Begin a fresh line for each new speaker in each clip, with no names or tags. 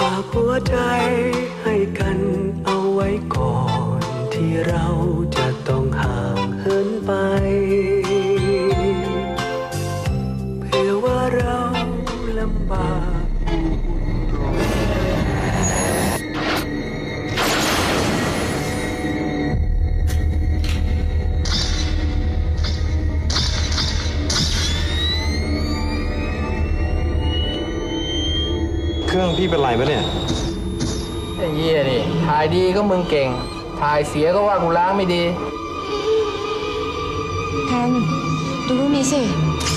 ากหัวใจให้กันเอาไว้ก่อนที่เราจะต้องห่างเหินไปเพื่อว่าเราลำบาก
เครื่องพี่เป็นไรปะเนี่ย
ไอ้เหี้ยนี่ถ่ายดีก็มึงเก่งถ่ายเสียก็ว่ากูล้างไม่ดี
แทนดูรูปนี้สิ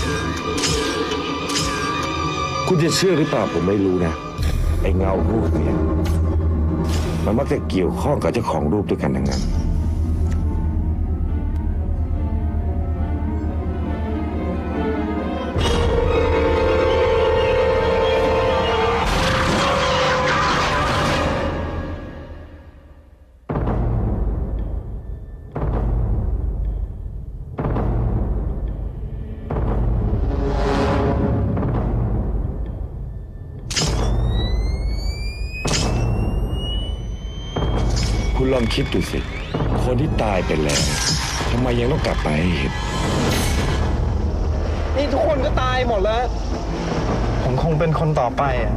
คุณจะเชื่อหรือเปล่าผมไม่รู้นะไอ้เงารูปเนี่ยมันมักจะเกี่ยวข้องกับเจ้าของรูปด้วยกันทั้งนั้นคุณลองคิดดูสิคนที่ตายไปแล้วทำไมยังต้องกลับมาให้เห็น
นี่ทุกคนก็ตายหมดแล้วผมคงเป็นคนต่อไปอ่ะ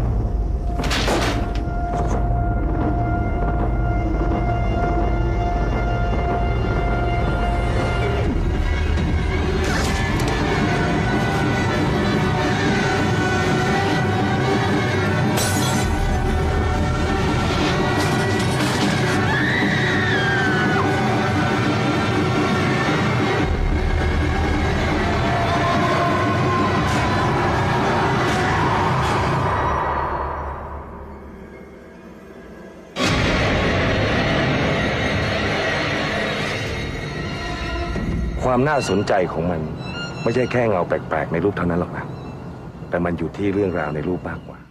ความน่าสนใจของมันไม่ใช่แค่เงาแปลกๆในรูปเท่านั้นหรอกนะแต่มันอยู่ที่เรื่องราวในรูปมากกว่า